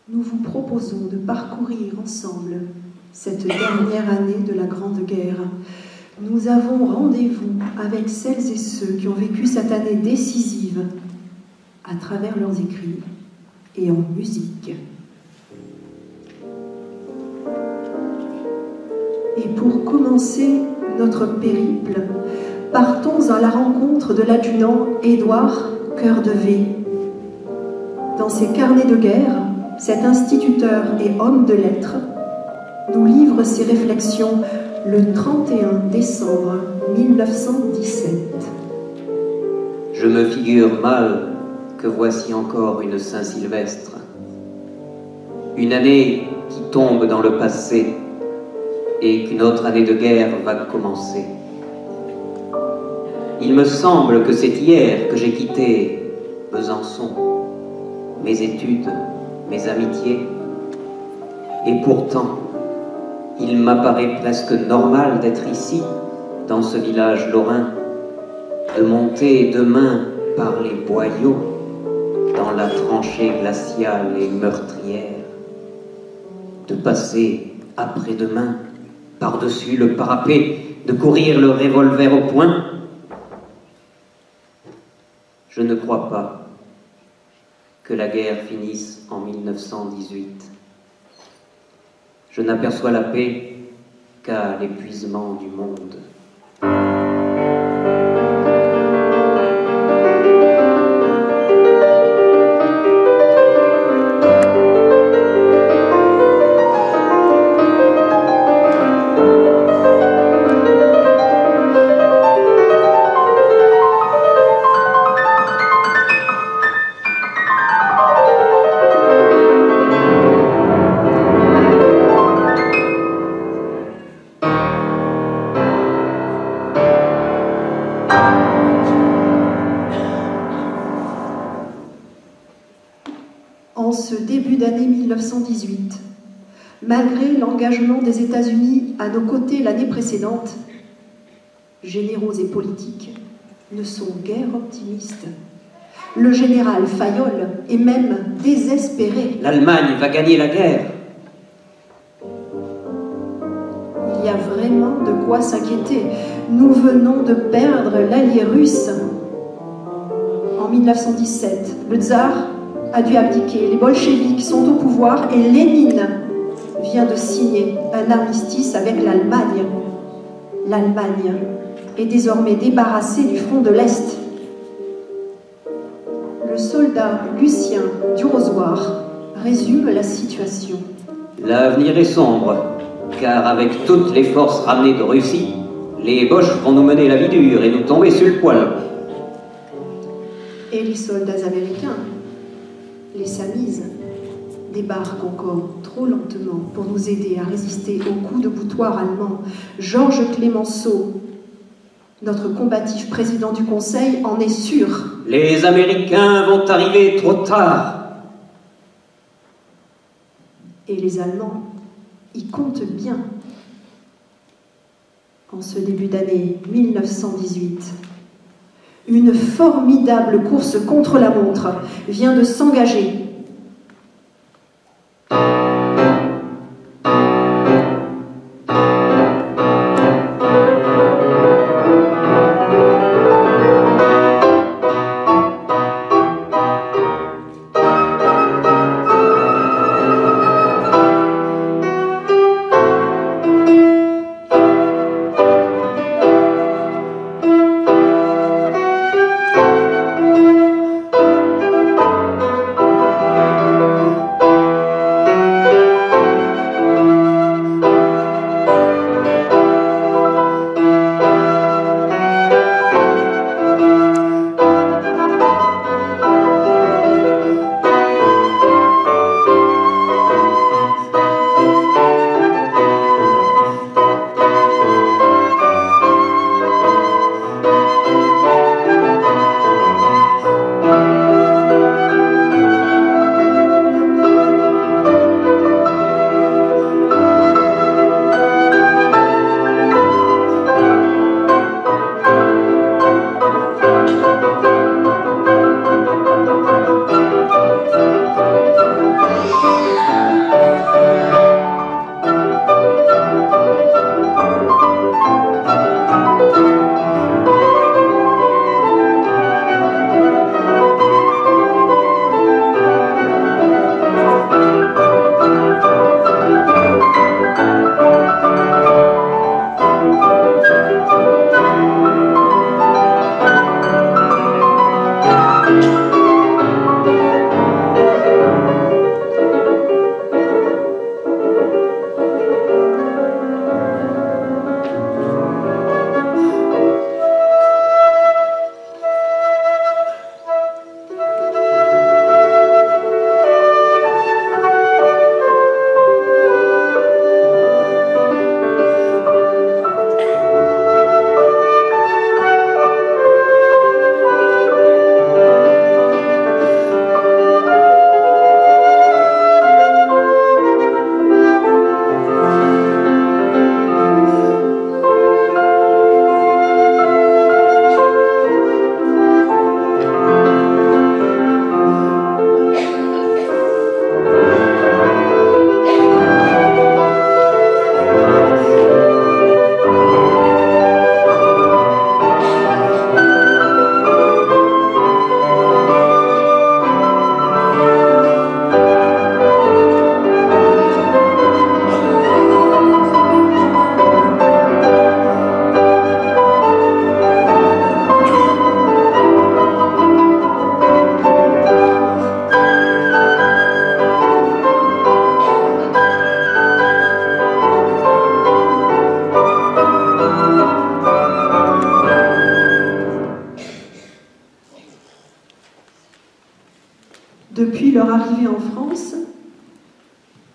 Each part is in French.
Nous vous proposons de parcourir ensemble cette dernière année de la Grande Guerre. Nous avons rendez-vous avec celles et ceux qui ont vécu cette année décisive à travers leurs écrits et en musique. Et pour commencer notre périple, partons à la rencontre de l'adjudant Édouard Cœur de V. Dans ses carnets de guerre, cet instituteur et homme de lettres nous livre ses réflexions le 31 décembre 1917. Je me figure mal que voici encore une Saint-Sylvestre, une année qui tombe dans le passé et qu'une autre année de guerre va commencer. Il me semble que c'est hier que j'ai quitté Besançon, mes études, mes amitiés, et pourtant, il m'apparaît presque normal d'être ici, dans ce village lorrain, de monter demain par les boyaux, dans la tranchée glaciale et meurtrière, de passer après-demain, par-dessus le parapet, de courir le revolver au poing. Je ne crois pas que la guerre finisse en 1918. Je n'aperçois la paix qu'à l'épuisement du monde. En ce début d'année 1918, malgré l'engagement des États-Unis à nos côtés l'année précédente, généraux et politiques ne sont guère optimistes. Le général Fayolle est même désespéré. L'Allemagne va gagner la guerre. Il y a vraiment de quoi s'inquiéter. Nous venons de perdre l'allié russe. En 1917, le tsar a dû abdiquer, les bolcheviks sont au pouvoir et Lénine vient de signer un armistice avec l'Allemagne. L'Allemagne est désormais débarrassée du front de l'Est. Le soldat Lucien Durozoir résume la situation. L'avenir est sombre, car avec toutes les forces ramenées de Russie, les Boches vont nous mener la vie dure et nous tomber sur le poil. Et les soldats américains, les Samis, débarquent encore trop lentement pour nous aider à résister aux coups de boutoir allemands. Georges Clemenceau, notre combatif président du Conseil, en est sûr. Les Américains vont arriver trop tard. Et les Allemands y comptent bien. En ce début d'année 1918, une formidable course contre la montre vient de s'engager.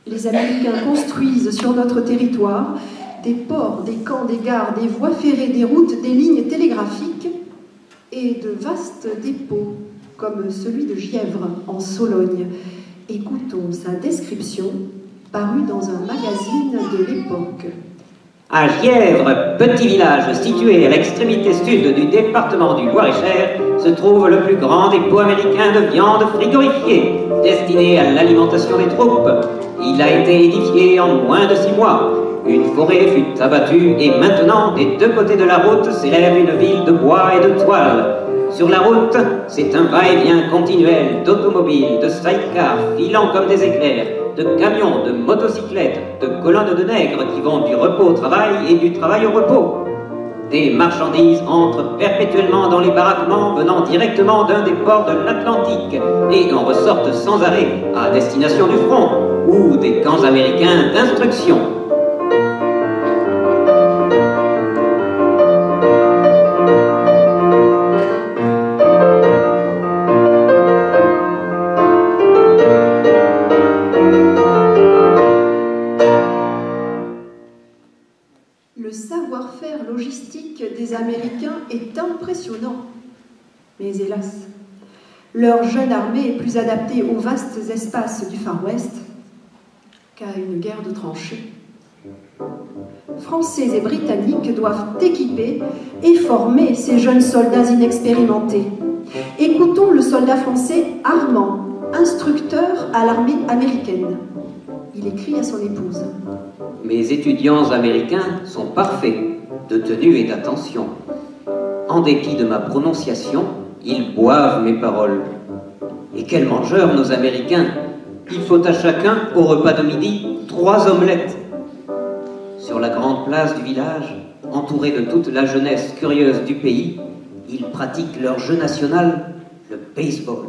Les Américains construisent sur notre territoire des ports, des camps, des gares, des voies ferrées, des routes, des lignes télégraphiques et de vastes dépôts, comme celui de Gièvre, en Sologne. Écoutons sa description, parue dans un magazine de l'époque. À Gièvre, petit village situé à l'extrémité sud du département du Loir-et-Cher, se trouve le plus grand dépôt américain de viande frigorifiée, destiné à l'alimentation des troupes. Il a été édifié en moins de 6 mois. Une forêt fut abattue et maintenant, des deux côtés de la route, s'élève une ville de bois et de toile. Sur la route, c'est un va-et-vient continuel d'automobiles, de sidecars filant comme des éclairs, de camions, de motocyclettes, de colonnes de nègres qui vont du repos au travail et du travail au repos. Des marchandises entrent perpétuellement dans les baraquements venant directement d'un des ports de l'Atlantique et en ressortent sans arrêt à destination du front ou des camps américains d'instruction. Le savoir-faire logistique des Américains est impressionnant. Mais hélas, leur jeune armée est plus adaptée aux vastes espaces du Far West qu'à une guerre de tranchées. Français et Britanniques doivent équiper et former ces jeunes soldats inexpérimentés. Écoutons le soldat français Armand, instructeur à l'armée américaine. Il écrit à son épouse. Mes étudiants américains sont parfaits de tenue et d'attention. En dépit de ma prononciation, ils boivent mes paroles. Et quels mangeurs, nos Américains! Il faut à chacun, au repas de midi, 3 omelettes. Sur la grande place du village, entourés de toute la jeunesse curieuse du pays, ils pratiquent leur jeu national, le baseball.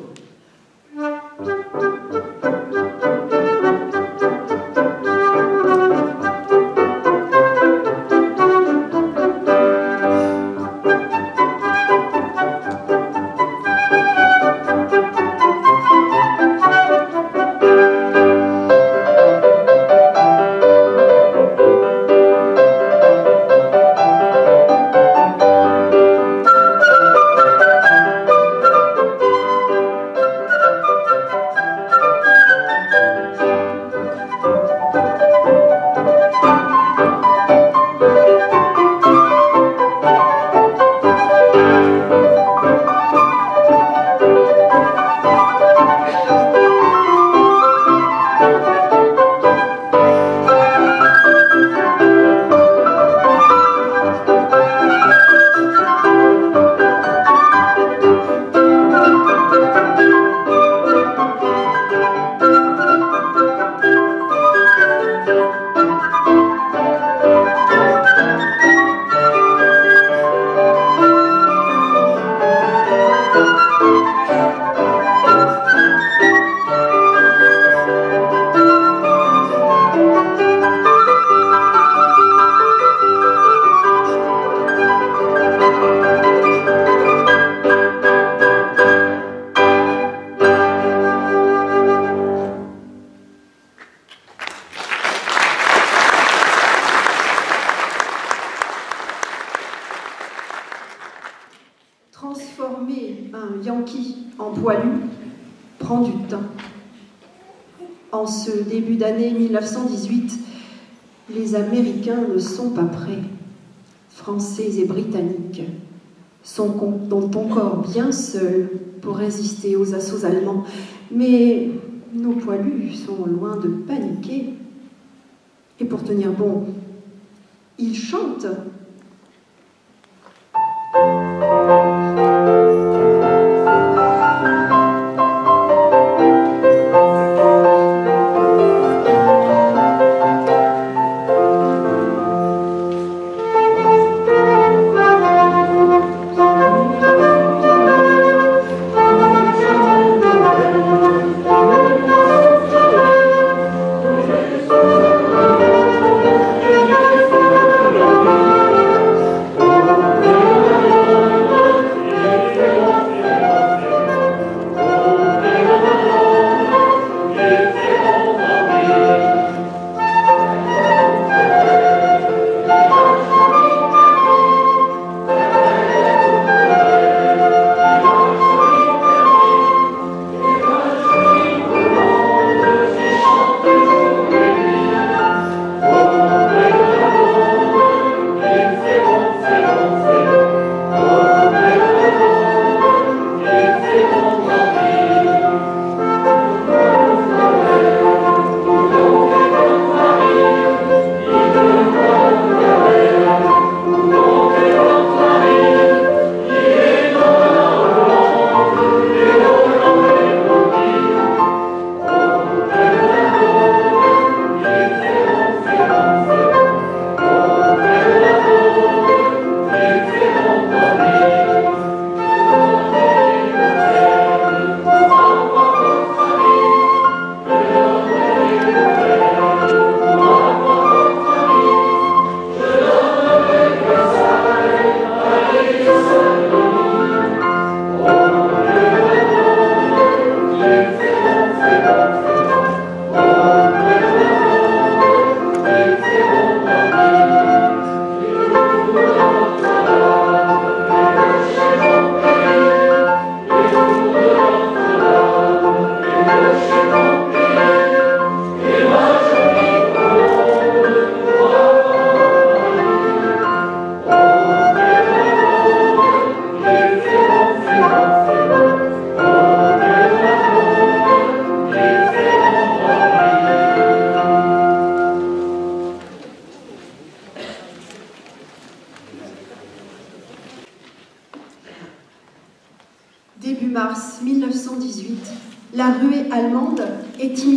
Transformer un Yankee en poilu prend du temps. En ce début d'année 1918, les Américains ne sont pas prêts. Français et Britanniques sont encore bien seuls pour résister aux assauts allemands. Mais nos poilus sont loin de paniquer. Et pour tenir bon, ils chantent.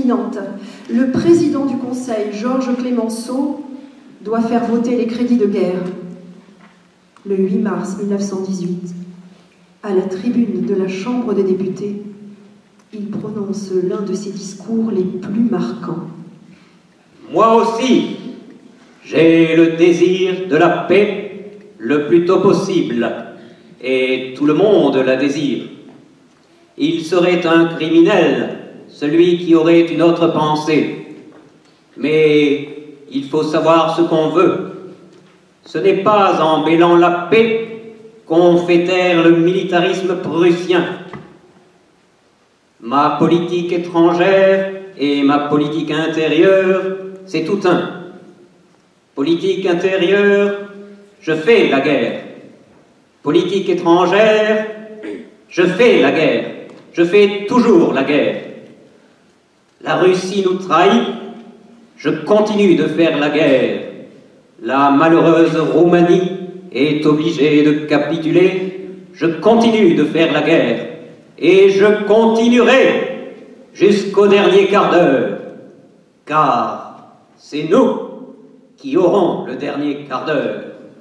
imminente. Le président du Conseil, Georges Clemenceau, doit faire voter les crédits de guerre. Le 8 mars 1918, à la tribune de la Chambre des députés, il prononce l'un de ses discours les plus marquants. Moi aussi, j'ai le désir de la paix le plus tôt possible, et tout le monde la désire. Il serait un criminel, celui qui aurait une autre pensée. Mais il faut savoir ce qu'on veut. Ce n'est pas en mêlant la paix qu'on fait taire le militarisme prussien. Ma politique étrangère et ma politique intérieure, c'est tout un. Politique intérieure, je fais la guerre. Politique étrangère, je fais la guerre. Je fais toujours la guerre. La Russie nous trahit, je continue de faire la guerre. La malheureuse Roumanie est obligée de capituler, je continue de faire la guerre. Et je continuerai jusqu'au dernier quart d'heure, car c'est nous qui aurons le dernier quart d'heure.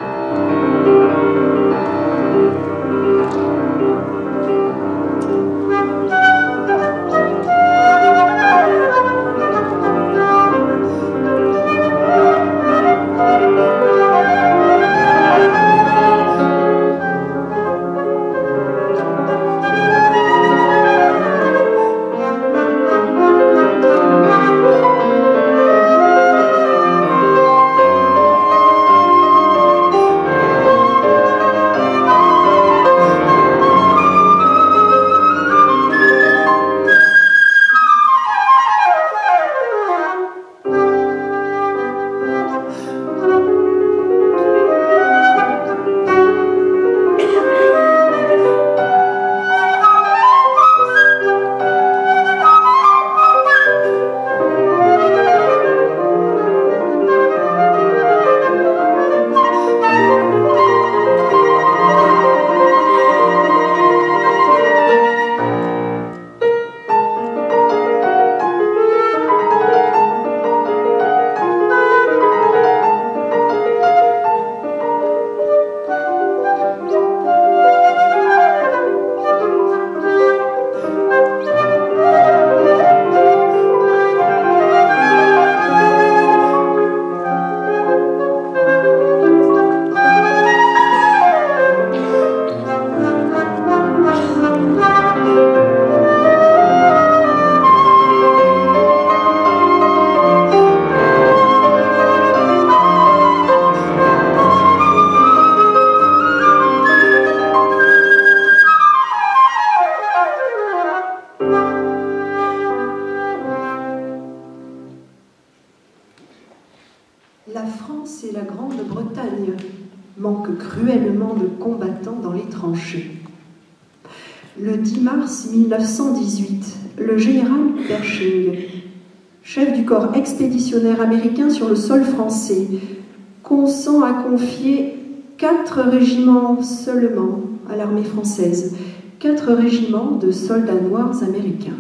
La France et la Grande-Bretagne manquent cruellement de combattants dans les tranchées. Le 10 mars 1918, le général Pershing, chef du corps expéditionnaire américain sur le sol français, consent à confier 4 régiments seulement à l'armée française, 4 régiments de soldats noirs américains.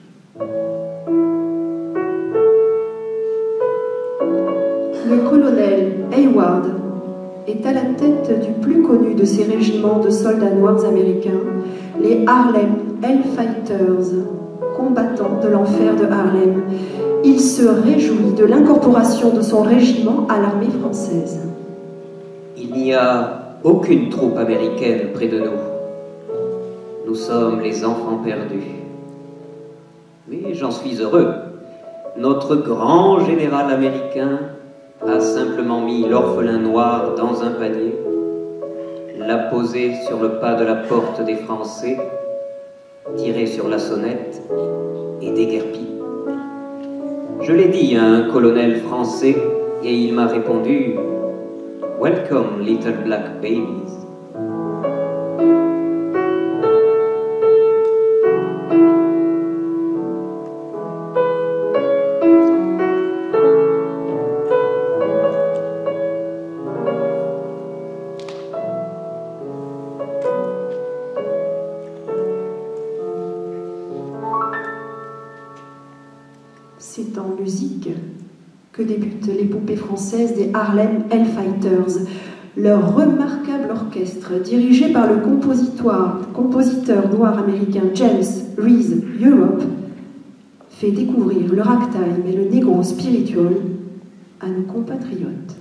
Le colonel Hayward est à la tête du plus connu de ces régiments de soldats noirs américains, les Harlem Hellfighters, combattants de l'enfer de Harlem. Il se réjouit de l'incorporation de son régiment à l'armée française. Il n'y a aucune troupe américaine près de nous. Nous sommes les enfants perdus. Mais j'en suis heureux. Notre grand général américain a simplement mis l'orphelin noir dans un panier, l'a posé sur le pas de la porte des Français, tiré sur la sonnette et déguerpi. Je l'ai dit à un colonel français et il m'a répondu « Welcome, little black babies ». musique que débutent les poupées françaises des Harlem Hellfighters. Leur remarquable orchestre, dirigé par le compositeur noir américain James Reese Europe, fait découvrir le ragtime et le negro spiritual à nos compatriotes.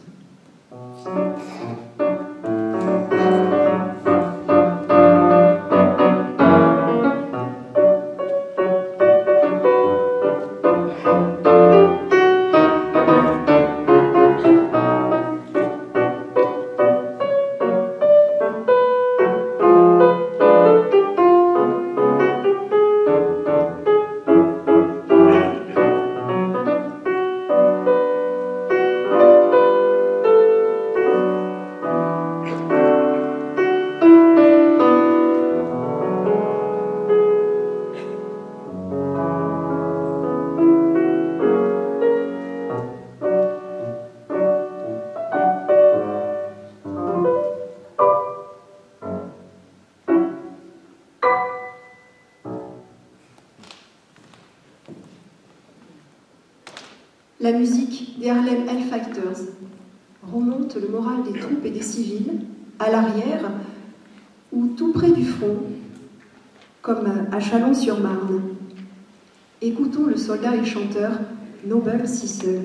La musique des Harlem Hellfighters remonte le moral des troupes et des civils à l'arrière ou tout près du front, comme à Chalon-sur-Marne. Écoutons le soldat et chanteur Noble Sissel.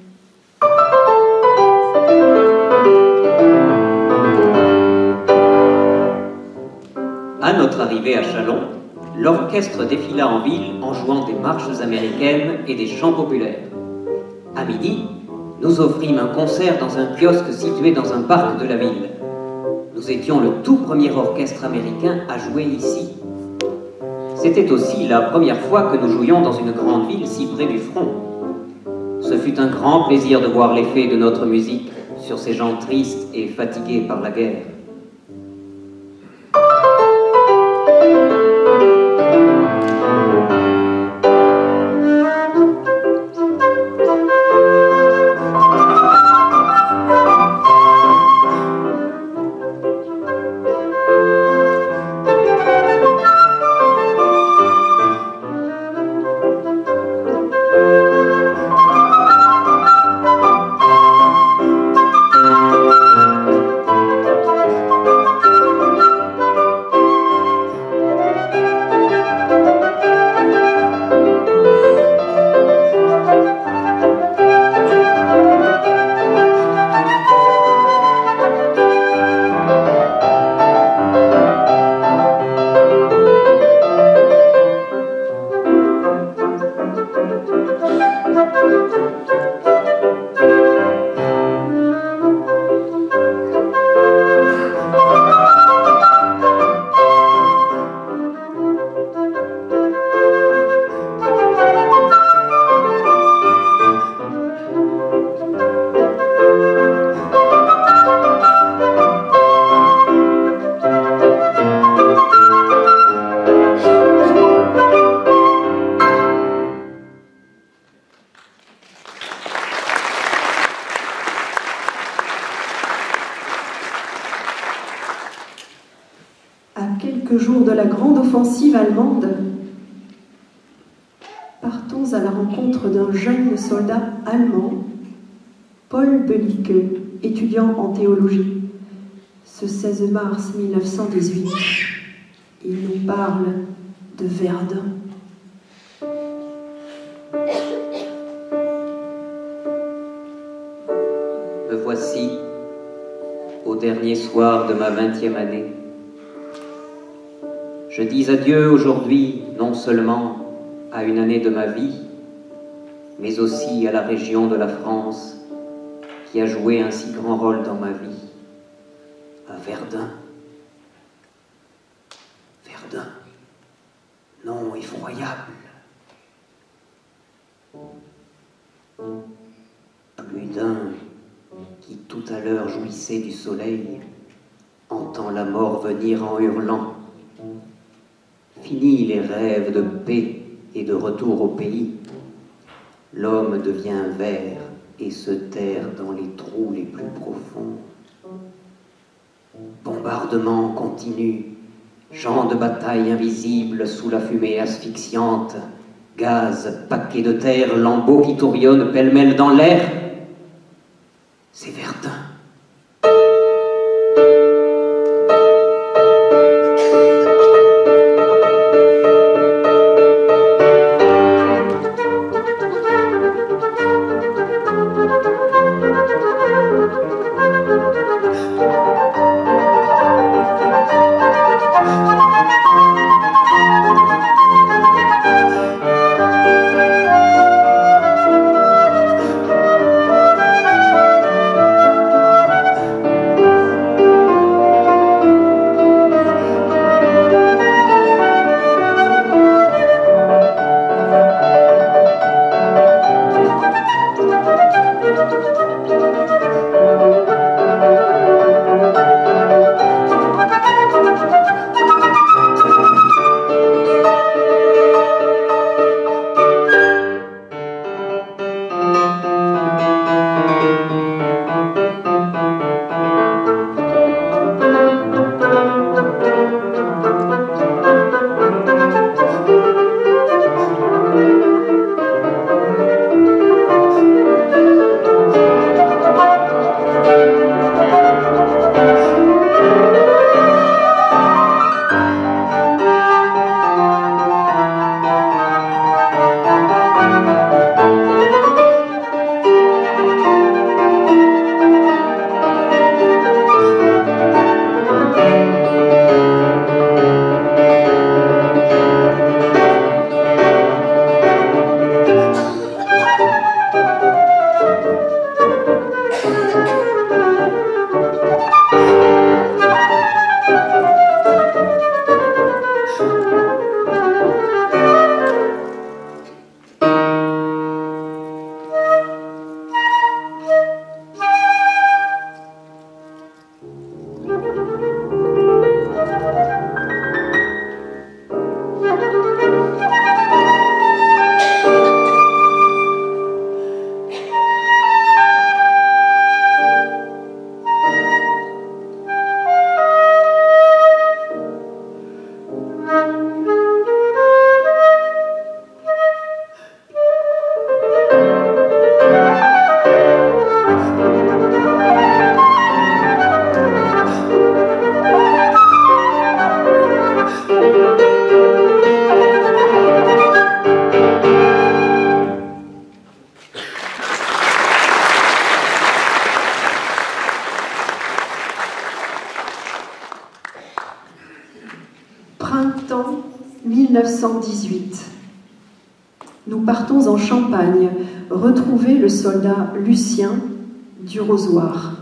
À notre arrivée à Chalon, l'orchestre défila en ville en jouant des marches américaines et des chants populaires. À midi, nous offrîmes un concert dans un kiosque situé dans un parc de la ville. Nous étions le tout premier orchestre américain à jouer ici. C'était aussi la première fois que nous jouions dans une grande ville si près du front. Ce fut un grand plaisir de voir l'effet de notre musique sur ces gens tristes et fatigués par la guerre. Jours de la grande offensive allemande, partons à la rencontre d'un jeune soldat allemand, Paul Belicke, étudiant en théologie. Ce 16 mars 1918, il nous parle de Verdun. Me voici au dernier soir de ma 20e année. Je dis adieu aujourd'hui non seulement à une année de ma vie, mais aussi à la région de la France qui a joué un si grand rôle dans ma vie, à Verdun. Verdun, nom effroyable. Plus d'un qui tout à l'heure jouissait du soleil entend la mort venir en hurlant. Fini les rêves de paix et de retour au pays. L'homme devient vert et se terre dans les trous les plus profonds. Bombardement continu, champs de bataille invisibles sous la fumée asphyxiante, Gaz, paquets de terre, lambeaux qui tourbillonnent pêle-mêle dans l'air. C'est Verdun. Printemps 1918. Nous partons en Champagne retrouver le soldat Lucien du Rosoir.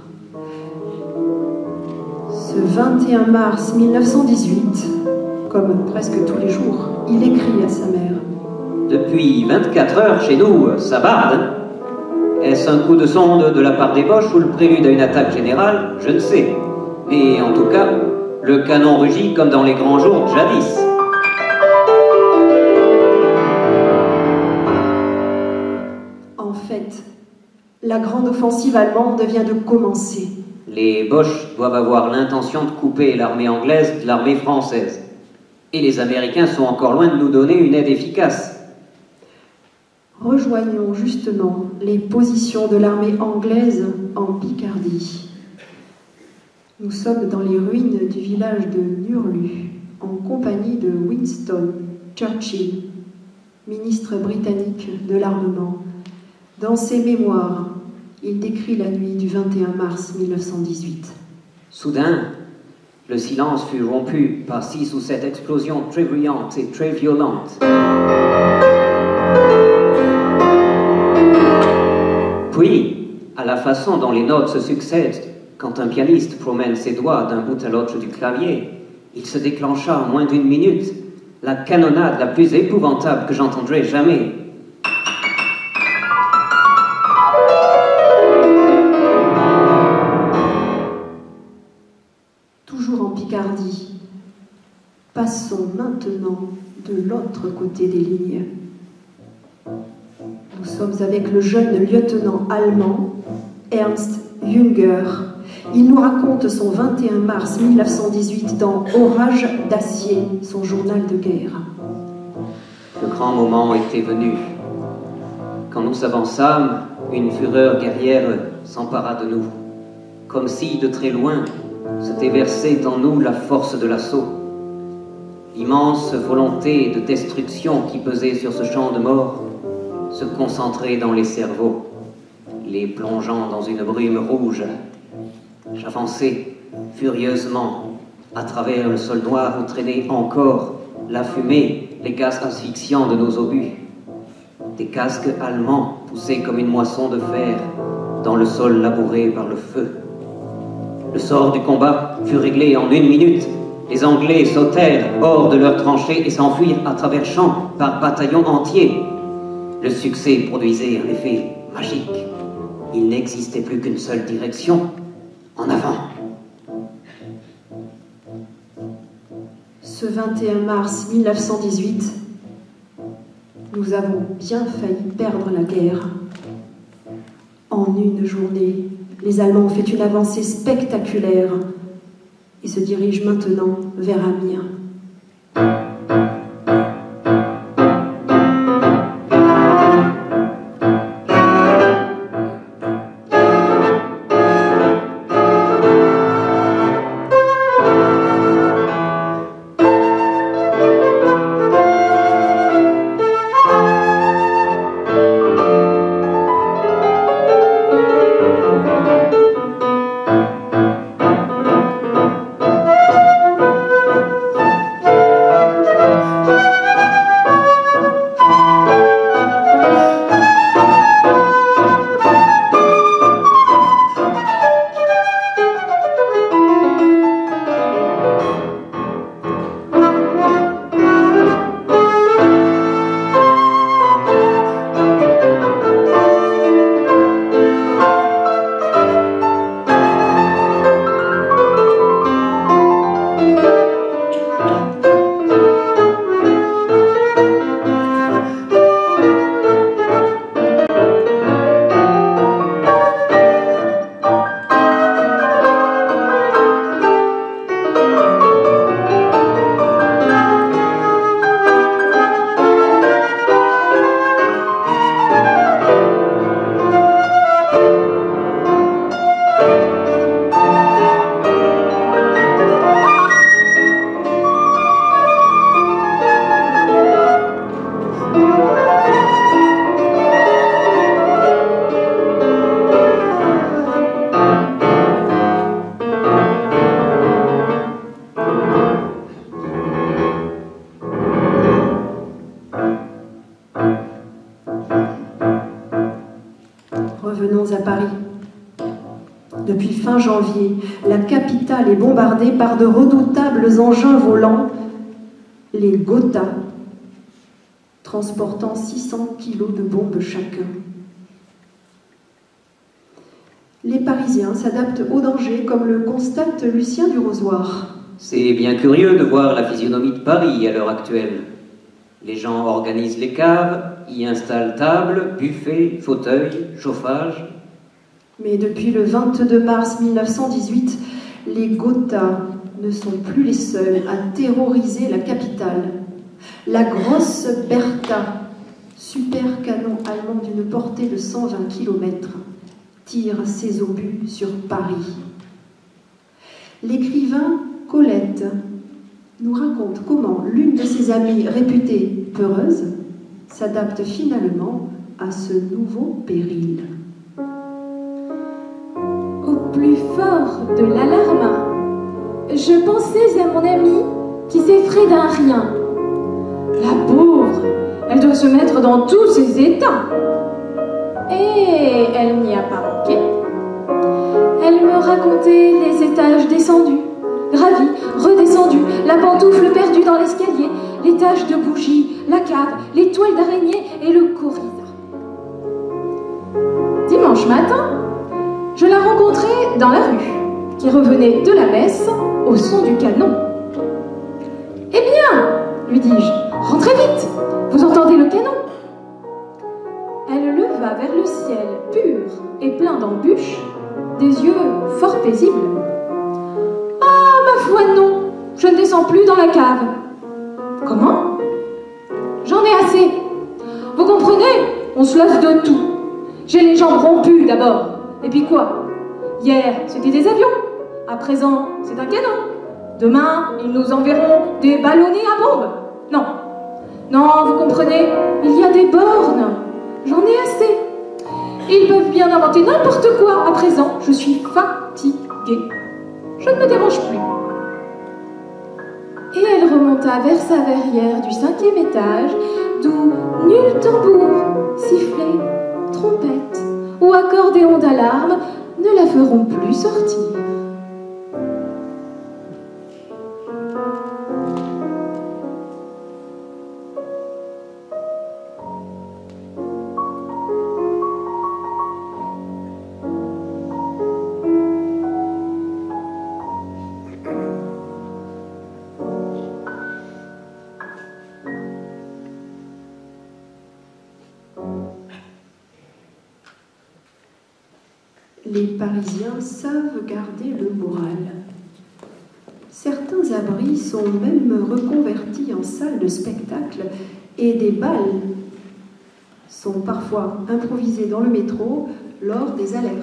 Ce 21 mars 1918, comme presque tous les jours, il écrit à sa mère. Depuis 24 heures, chez nous, ça barde. Est-ce un coup de sonde de la part des Boches ou le prélude à une attaque générale? Je ne sais. Mais en tout cas, le canon rugit comme dans les grands jours jadis. En fait, la grande offensive allemande vient de commencer. Les Boches doivent avoir l'intention de couper l'armée anglaise de l'armée française. Et les Américains sont encore loin de nous donner une aide efficace. Rejoignons justement les positions de l'armée anglaise en Picardie. Nous sommes dans les ruines du village de Nurlu, en compagnie de Winston Churchill, ministre britannique de l'armement. Dans ses mémoires, il décrit la nuit du 21 mars 1918. Soudain, le silence fut rompu par 6 ou 7 explosions très brillantes et très violentes. Puis, à la façon dont les notes se succèdent, quand un pianiste promène ses doigts d'un bout à l'autre du clavier, il se déclencha en moins d'1 minute la canonnade la plus épouvantable que j'entendrai jamais. Toujours en Picardie, passons maintenant de l'autre côté des lignes. Nous sommes avec le jeune lieutenant allemand Ernst Jünger. Il nous raconte son 21 mars 1918 dans Orage d'acier, son journal de guerre. Le grand moment était venu. Quand nous s'avançâmes, une fureur guerrière s'empara de nous, comme si, de très loin, s'était versée en nous la force de l'assaut. L'immense volonté de destruction qui pesait sur ce champ de mort se concentrait dans les cerveaux, les plongeant dans une brume rouge. J'avançais furieusement à travers le sol noir où traînait encore la fumée, les gaz asphyxiants de nos obus. Des casques allemands poussaient comme une moisson de fer dans le sol labouré par le feu. Le sort du combat fut réglé en 1 minute. Les Anglais sautèrent hors de leurs tranchées et s'enfuirent à travers champs par bataillons entiers. Le succès produisait un effet magique. Il n'existait plus qu'une seule direction, en avant. Ce 21 mars 1918, nous avons bien failli perdre la guerre. En une journée, les Allemands ont fait une avancée spectaculaire et se dirigent maintenant vers Amiens. Revenons à Paris. Depuis fin janvier, la capitale est bombardée par de redoutables engins volants, les Gotha, transportant 600 kilos de bombes chacun. Les Parisiens s'adaptent au danger, comme le constate Lucien du Rosoir. C'est bien curieux de voir la physionomie de Paris à l'heure actuelle. Les gens organisent les caves, y installent tables, buffets, fauteuils, chauffage. Mais depuis le 22 mars 1918, les Gotha ne sont plus les seuls à terroriser la capitale. La grosse Bertha, super canon allemand d'une portée de 120 km, tire ses obus sur Paris. L'écrivain Colette nous raconte comment l'une de ses amies réputée peureuse s'adapte finalement à ce nouveau péril. Au plus fort de l'alarme, je pensais à mon amie qui s'effraie d'un rien. La pauvre, elle doit se mettre dans tous ses états. Et elle n'y a pas manqué. Elle me racontait les étages descendus, gravis, redescendus, la pantoufle perdue dans l'escalier, les taches de bougies, la cave, les toiles d'araignée et le corridor. Dimanche matin, je la rencontrai dans la rue, qui revenait de la messe au son du canon. « Eh bien, lui dis-je, rentrez vite, vous entendez le canon ?» Elle leva vers le ciel pur et plein d'embûches des yeux fort paisibles. « Ah, ma foi, non, je ne descends plus dans la cave. »« Comment ? J'en J'en ai assez. Vous comprenez? On se lasse de tout. J'ai les jambes rompues d'abord. Et puis quoi? Hier, c'était des avions. À présent, c'est un canon. Demain, ils nous enverront des ballonnets à bombes. Non. Non, vous comprenez? Il y a des bornes. J'en ai assez. Ils peuvent bien inventer n'importe quoi. À présent, je suis fatiguée. Je ne me dérange plus. Et elle remonta vers sa verrière du 5e étage, d'où nul tambour, sifflet, trompette ou accordéon d'alarme ne la feront plus sortir. Les Parisiens savent garder le moral. Certains abris sont même reconvertis en salles de spectacle et des balles sont parfois improvisés dans le métro lors des alertes.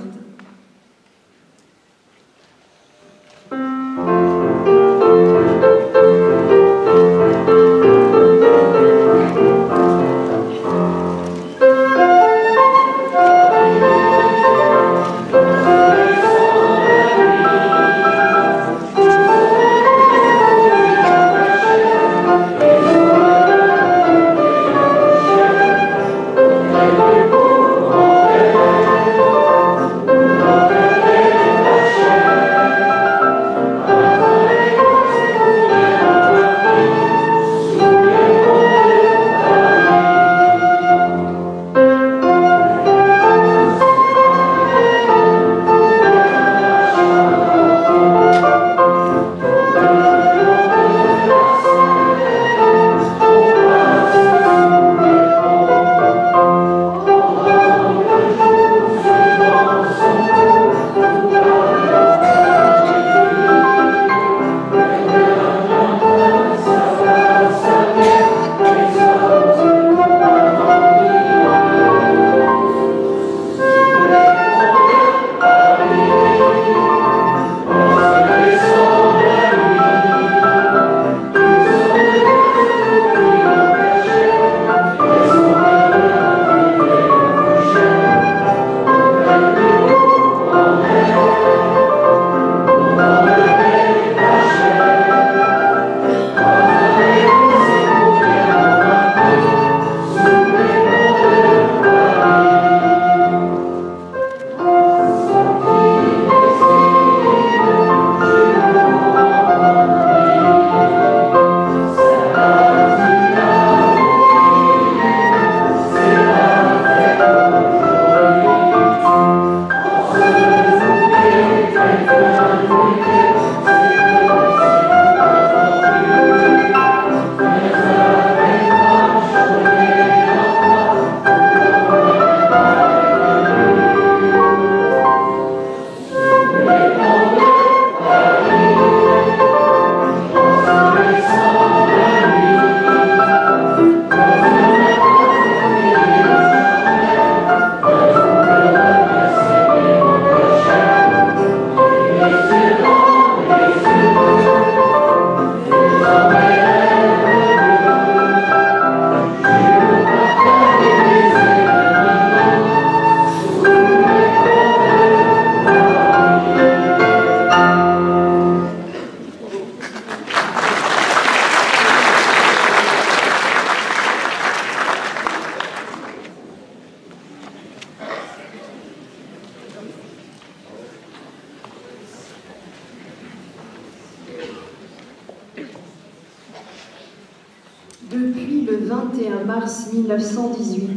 Depuis le 21 mars 1918,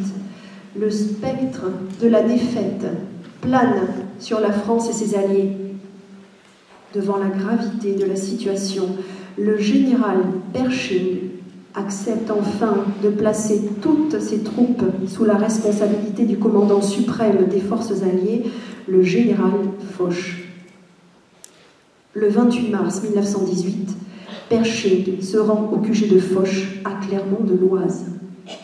le spectre de la défaite plane sur la France et ses alliés. Devant la gravité de la situation, le général Pershing accepte enfin de placer toutes ses troupes sous la responsabilité du commandant suprême des forces alliées, le général Foch. Le 28 mars 1918, Pershing se rend au QG de Foch à Clermont-de-Loise.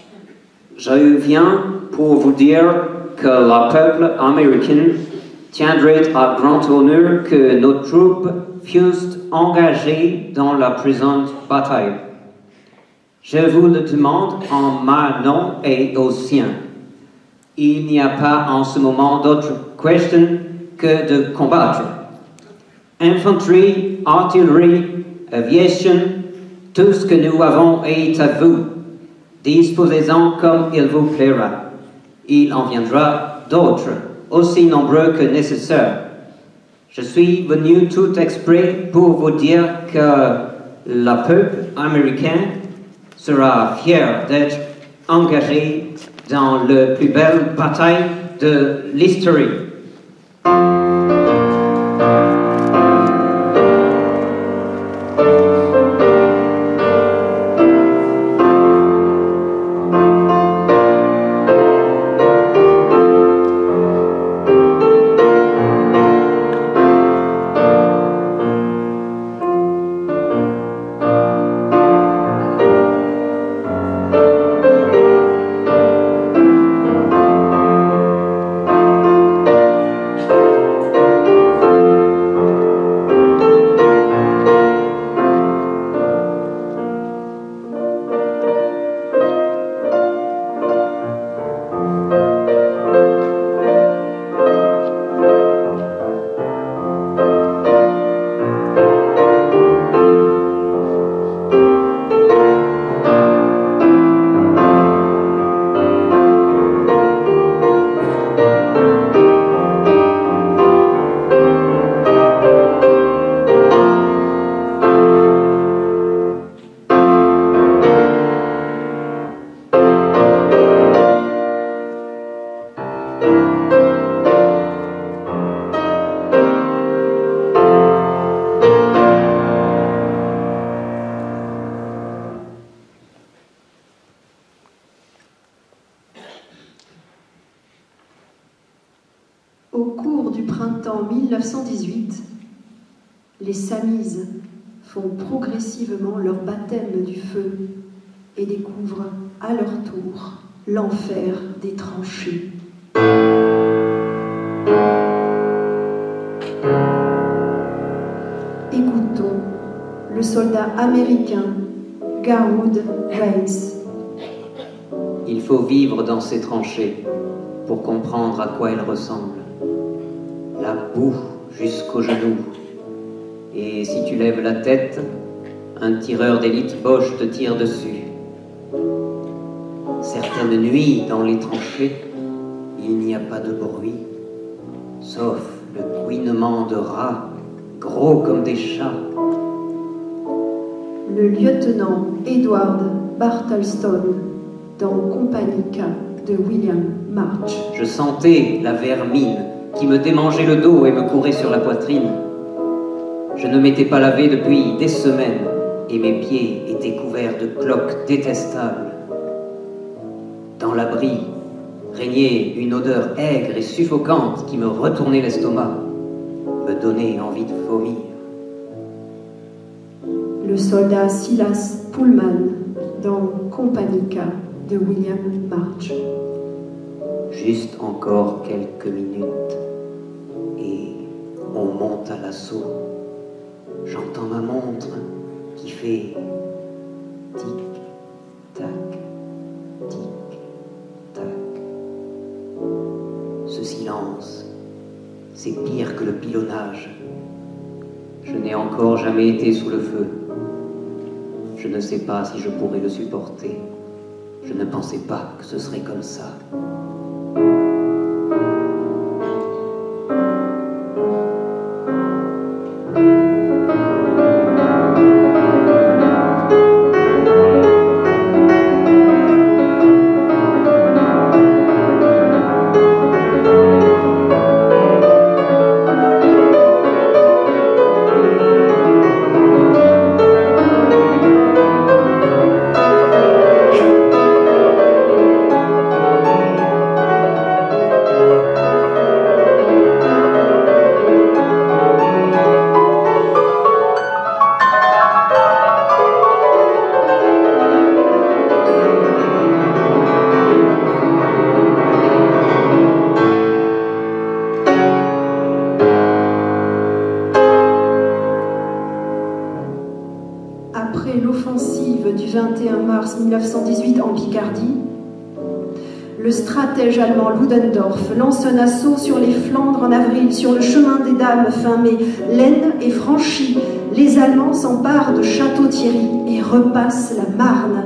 Je viens pour vous dire que le peuple américain tiendrait à grand honneur que nos troupes fussent engagées dans la présente bataille. Je vous le demande en mon nom et au sien. Il n'y a pas en ce moment d'autre question que de combattre. Infanterie, artillerie, aviation, tout ce que nous avons est à vous. Disposez-en comme il vous plaira. Il en viendra d'autres, aussi nombreux que nécessaire. Je suis venu tout exprès pour vous dire que le peuple américain sera fier d'être engagé dans la plus belle bataille de l'histoire. Au cours du printemps 1918, les Samises font progressivement leur baptême du feu et découvrent à leur tour l'enfer des tranchées. Écoutons le soldat américain Garwood Rains. Il faut vivre dans ces tranchées pour comprendre à quoi elles ressemblent. La boue jusqu'aux genoux. Et si tu lèves la tête, un tireur d'élite Boche te tire dessus. Certaines nuits, dans les tranchées, il n'y a pas de bruit, sauf le couinement de rats, gros comme des chats. Le lieutenant Edward Bartlestone, dans Compagnie K de William March. Je sentais la vermine qui me démangeait le dos et me courait sur la poitrine. Je ne m'étais pas lavé depuis des semaines et mes pieds étaient couverts de cloques détestables. Dans l'abri régnait une odeur aigre et suffocante qui me retournait l'estomac, me donnait envie de vomir. Le soldat Silas Pullman, dans Compagnie K de William March. Juste encore quelques minutes et on monte à l'assaut. J'entends ma montre qui fait tic-tac, tic-tac. Ce silence, c'est pire que le pilonnage. Je n'ai encore jamais été sous le feu. Je ne sais pas si je pourrais le supporter. Je ne pensais pas que ce serait comme ça. 21 mars 1918 en Picardie, le stratège allemand Ludendorff lance un assaut sur les Flandres en avril, sur le chemin des Dames fin mai. L'Aisne est franchie. Les Allemands s'emparent de Château-Thierry et repassent la Marne.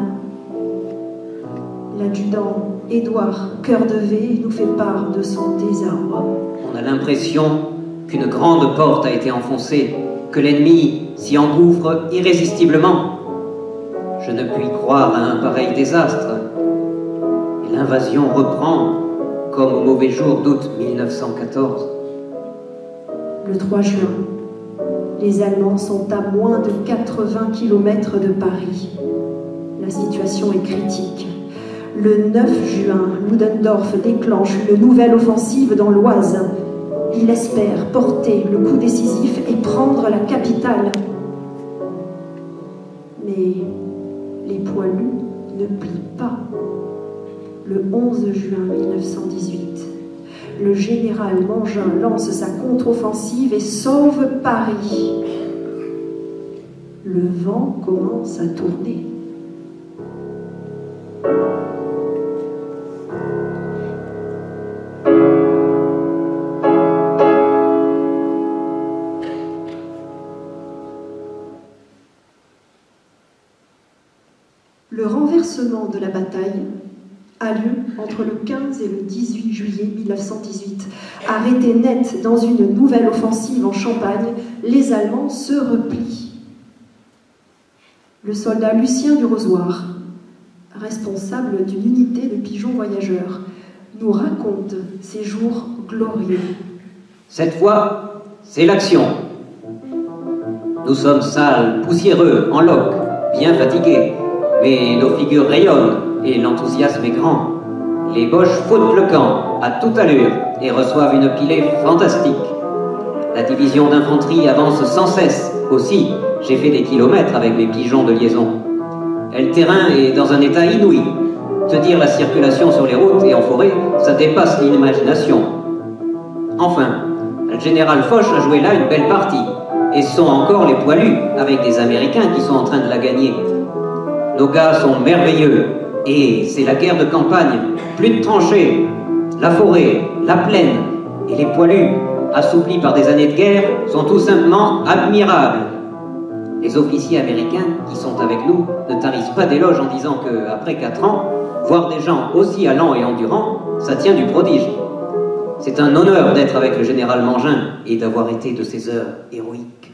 L'adjudant Édouard Cœur de V nous fait part de son désarroi. On a l'impression qu'une grande porte a été enfoncée, que l'ennemi s'y engouffre irrésistiblement. Je ne puis croire à un pareil désastre. Et l'invasion reprend, comme au mauvais jour d'août 1914. Le 3 juin, les Allemands sont à moins de 80 km de Paris. La situation est critique. Le 9 juin, Ludendorff déclenche une nouvelle offensive dans l'Oise. Il espère porter le coup décisif et prendre la capitale. Mais les poilus ne plient pas. Le 11 juin 1918, le général Mangin lance sa contre-offensive et sauve Paris. Le vent commence à tourner. Le renversement de la bataille a lieu entre le 15 et le 18 juillet 1918. Arrêtés net dans une nouvelle offensive en Champagne, les Allemands se replient. Le soldat Lucien du Rosoir, responsable d'une unité de pigeons voyageurs, nous raconte ces jours glorieux. Cette fois, c'est l'action. Nous sommes sales, poussiéreux, en loques, bien fatigués, mais nos figures rayonnent et l'enthousiasme est grand. Les Boches foutent le camp à toute allure et reçoivent une pilée fantastique. La division d'infanterie avance sans cesse. Aussi, j'ai fait des kilomètres avec mes pigeons de liaison. Et le terrain est dans un état inouï. Te dire la circulation sur les routes et en forêt, ça dépasse l'imagination. Enfin, le général Foch a joué là une belle partie. Et ce sont encore les poilus, avec des Américains qui sont en train de la gagner. Nos gars sont merveilleux. Et c'est la guerre de campagne. Plus de tranchées. La forêt, la plaine et les poilus, assouplis par des années de guerre, sont tout simplement admirables. Les officiers américains qui sont avec nous ne tarissent pas d'éloges en disant qu'après 4 ans, voir des gens aussi allants et endurants, ça tient du prodige. C'est un honneur d'être avec le général Mangin et d'avoir été de ces heures héroïques.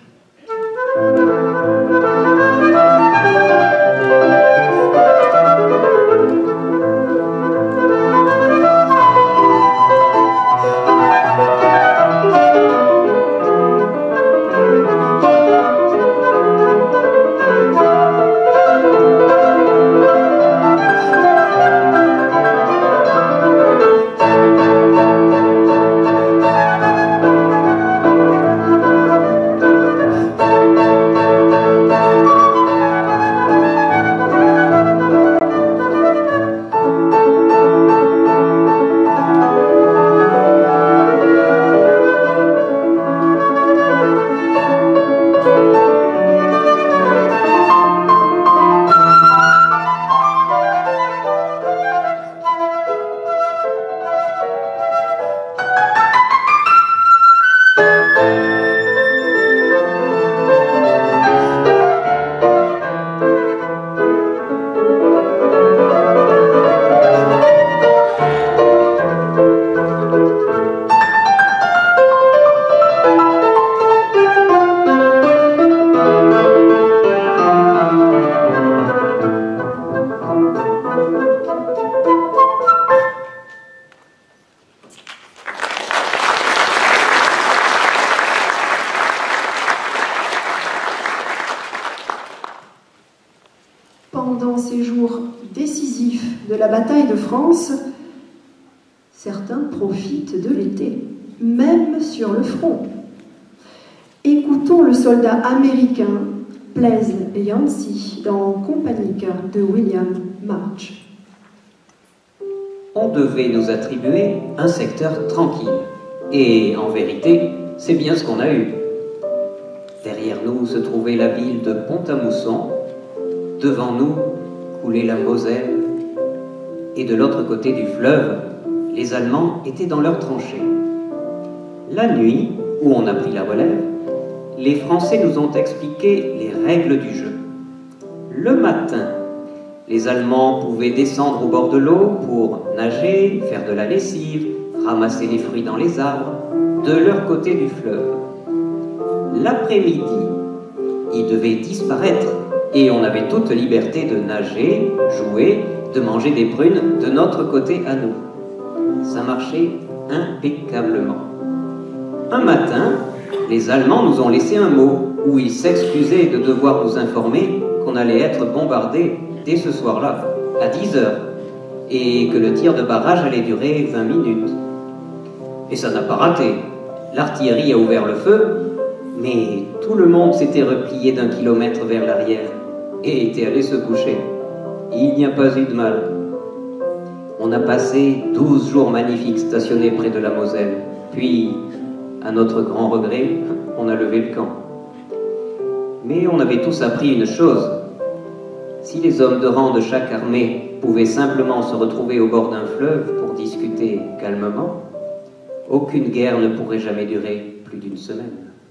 Pendant ces jours décisifs de la bataille de France, certains profitent de l'été, même sur le front. Écoutons le soldat américain Blaise Yancey dans Compagnica de William March. On devait nous attribuer un secteur tranquille. Et en vérité, c'est bien ce qu'on a eu. Derrière nous se trouvait la ville de Pont-à-Mousson. Devant nous, coulait la Moselle, et de l'autre côté du fleuve, les Allemands étaient dans leurs tranchées. La nuit, où on a pris la relève, les Français nous ont expliqué les règles du jeu. Le matin, les Allemands pouvaient descendre au bord de l'eau pour nager, faire de la lessive, ramasser les fruits dans les arbres, de leur côté du fleuve. L'après-midi, ils devaient disparaître et on avait toute liberté de nager, jouer, de manger des prunes de notre côté à nous. Ça marchait impeccablement. Un matin, les Allemands nous ont laissé un mot où ils s'excusaient de devoir nous informer qu'on allait être bombardés dès ce soir-là, à 10 heures, et que le tir de barrage allait durer 20 minutes. Et ça n'a pas raté. L'artillerie a ouvert le feu, mais tout le monde s'était replié d'1 kilomètre vers l'arrière et était allé se coucher. Il n'y a pas eu de mal. On a passé 12 jours magnifiques stationnés près de la Moselle, puis, à notre grand regret, on a levé le camp. Mais on avait tous appris une chose. Si les hommes de rang de chaque armée pouvaient simplement se retrouver au bord d'un fleuve pour discuter calmement, aucune guerre ne pourrait jamais durer plus d'1 semaine.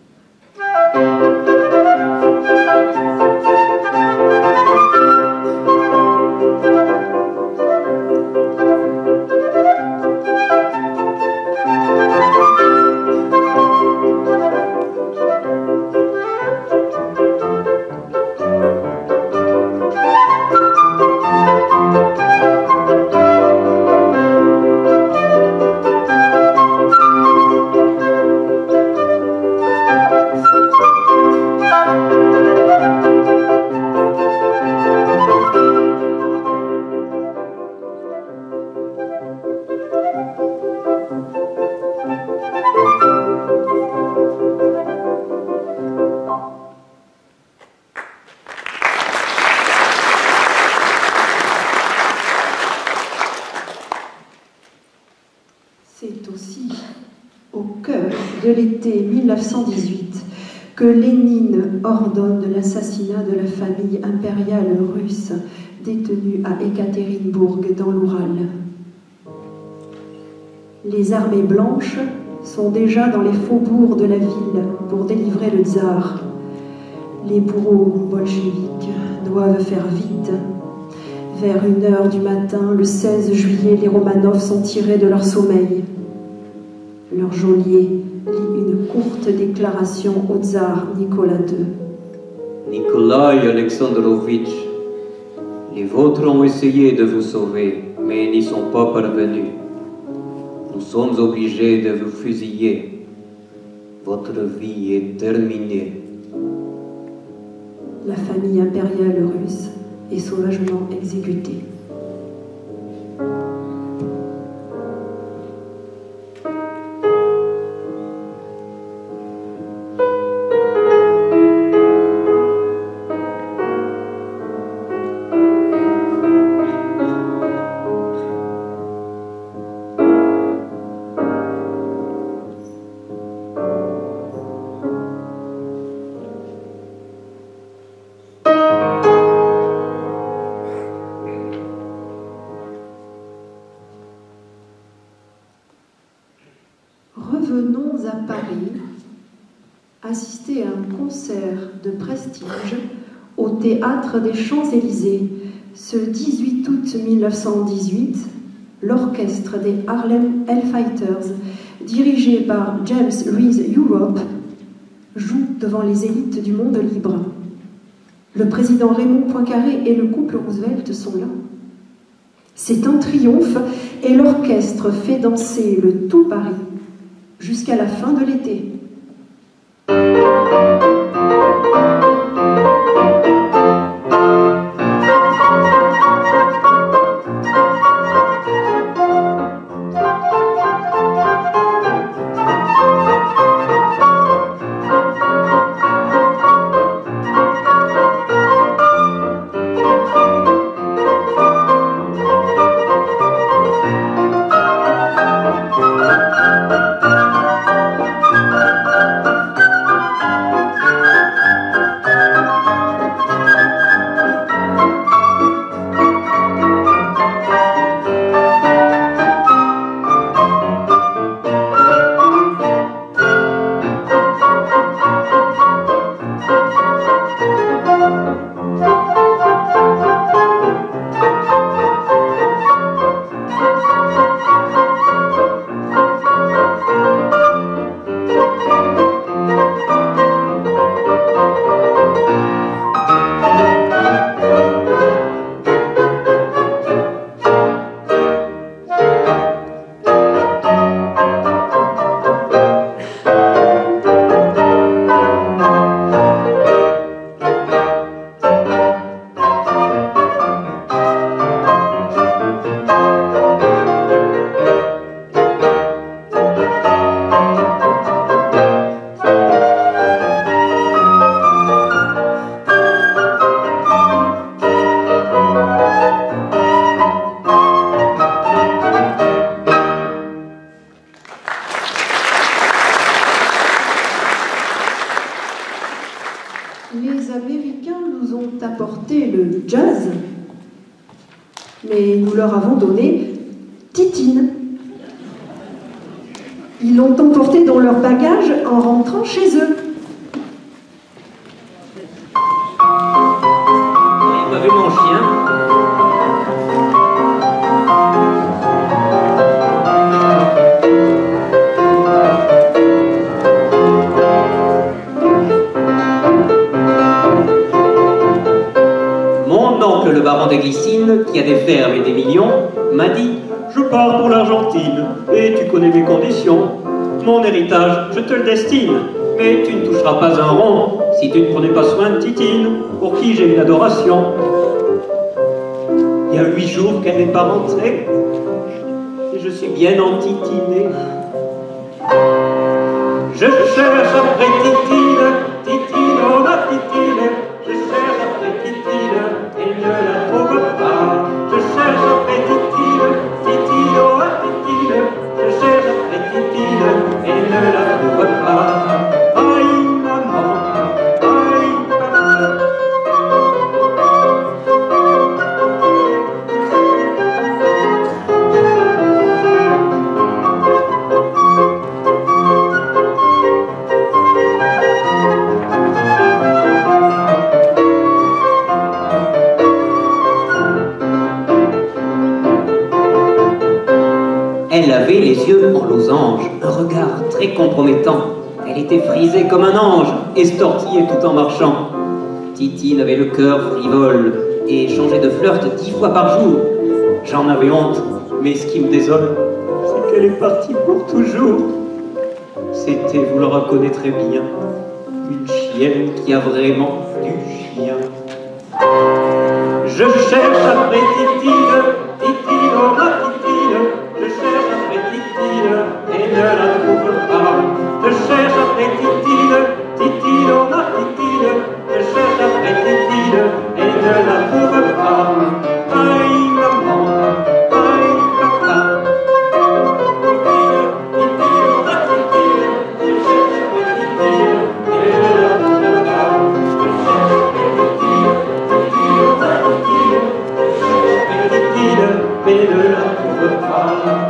C'est aussi au cœur de l'été 1918 que Lénine ordonne l'assassinat de la famille impériale russe détenue à Ekaterinbourg dans l'Oural. Les armées blanches sont déjà dans les faubourgs de la ville pour délivrer le tsar. Les bourreaux bolcheviques doivent faire vite. Vers 1 h du matin, le 16 juillet, les Romanov sont tirés de leur sommeil. Leur geôlier lit une courte déclaration au tsar Nicolas II. Nikolai Alexandrovitch, les vôtres ont essayé de vous sauver, mais n'y sont pas parvenus. Nous sommes obligés de vous fusiller. Votre vie est terminée. La famille impériale russe est sauvagement exécutée. Revenons à Paris, assister à un concert de prestige au Théâtre des Champs-Élysées. Ce 18 août 1918, l'orchestre des Harlem Hellfighters, dirigé par James Reese Europe, joue devant les élites du monde libre. Le président Raymond Poincaré et le couple Roosevelt sont là. C'est un triomphe et l'orchestre fait danser le tout Paris jusqu'à la fin de l'été. Les Américains nous ont apporté le jazz, mais nous leur avons donné Titine. Ils l'ont emporté dans leur bagage en rentrant chez eux. Vous avez vu mon chien? Mon oncle, le baron de Glycine, qui a des fermes et des millions, m'a dit: Je pars pour l'Argentine, et tu connais mes conditions. Mon héritage, je te le destine, mais tu ne toucheras pas un rond si tu ne prenais pas soin de Titine, pour qui j'ai une adoration. Il y a 8 jours qu'elle n'est pas rentrée, et je suis bien entitiné. Je cherche après Titine, Titine, oh ma Titine. Je cherche après Titine, et ne la trouve pas. Je cherche après Titine, Titine, oh ma Titine. Je cherche après Titine, et ne la trouve pas. Aïe maman, aïe papa. Elle avait les yeux en losange, un regard très compromettant. Elle était frisée comme un ange, estortillée tout en marchant. Titine avait le cœur frivole et changeait de flirt 10 fois par jour. J'en avais honte, mais ce qui me désole, C'est qu'elle est partie pour toujours. c'était, vous le reconnaîtrez bien, une chienne qui a vraiment du chien. Je cherche après Titine, Titine, oh ma Titine. Je cherche après Titine, et ne la trouve pas. Je cherche après Titine, Titine, oh ma Titine. Je cherche après Titine, et ne la trouve pas. Aïe maman, aïe papa. Titine, Titine, oh ma Titine. Je cherche après Titine, et ne la trouve pas. Je cherche après Titine, Titine, oh ma Titine. Je cherche après Titine, mais ne la trouve pas.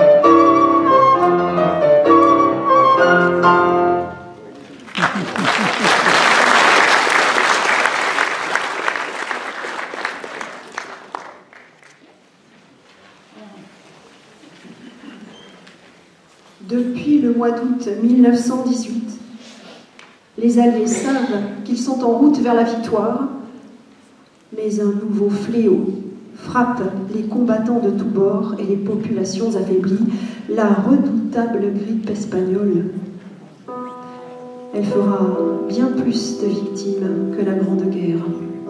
Depuis le mois d'août 1918, les Alliés savent qu'ils sont en route vers la victoire, mais un nouveau fléau frappe les combattants de tous bords et les populations affaiblies, la redoutable grippe espagnole. Elle fera bien plus de victimes que la Grande Guerre.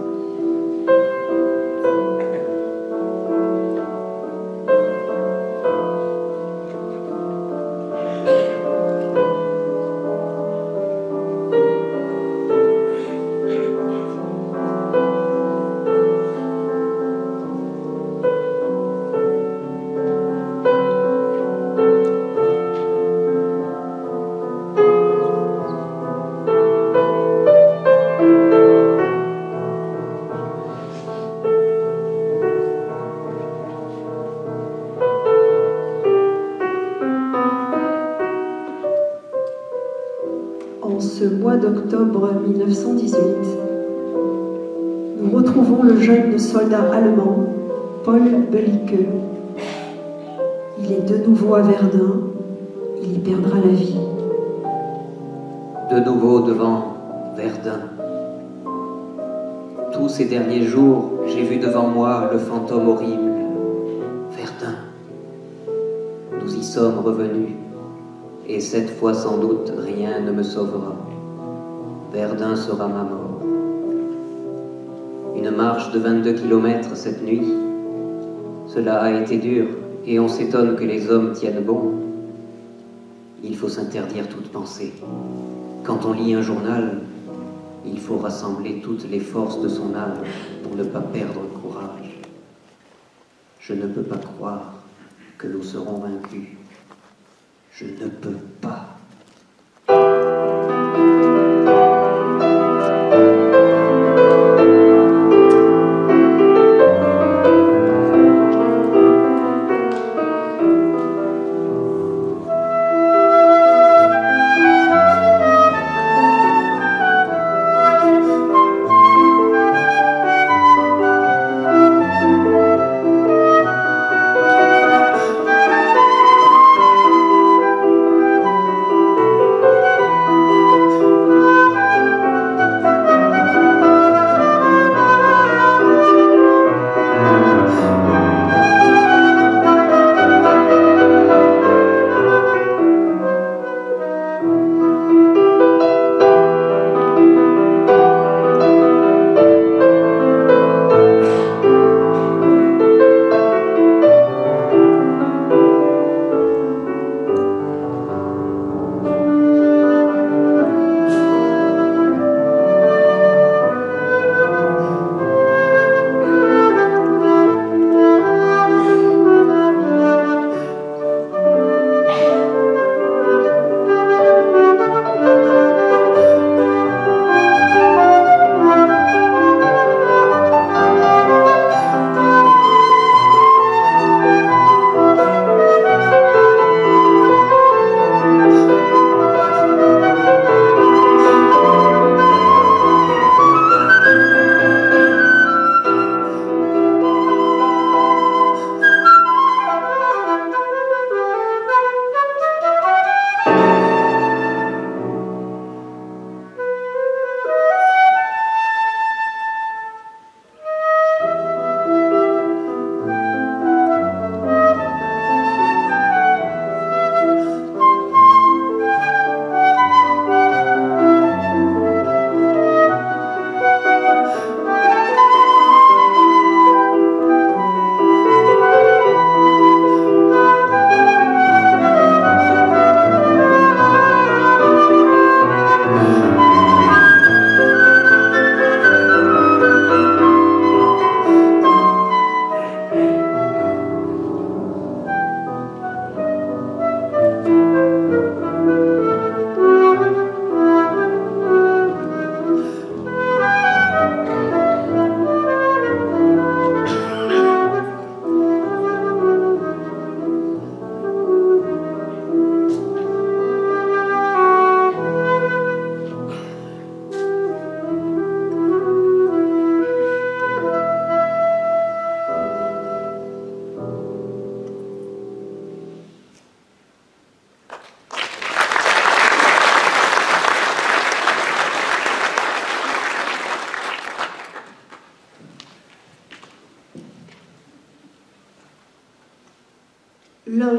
En ce mois d'octobre 1918, nous retrouvons le jeune soldat allemand, Paul Bellicke. Il est de nouveau à Verdun, il y perdra la vie. De nouveau devant Verdun. Tous ces derniers jours, j'ai vu devant moi le fantôme horrible. Verdun. Nous y sommes revenus. Et cette fois sans doute rien ne me sauvera. Verdun sera ma mort. Une marche de 22 kilomètres cette nuit. Cela a été dur et on s'étonne que les hommes tiennent bon. Il faut s'interdire toute pensée. Quand on lit un journal, il faut rassembler toutes les forces de son âme pour ne pas perdre courage. Je ne peux pas croire que nous serons vaincus. Je ne peux pas.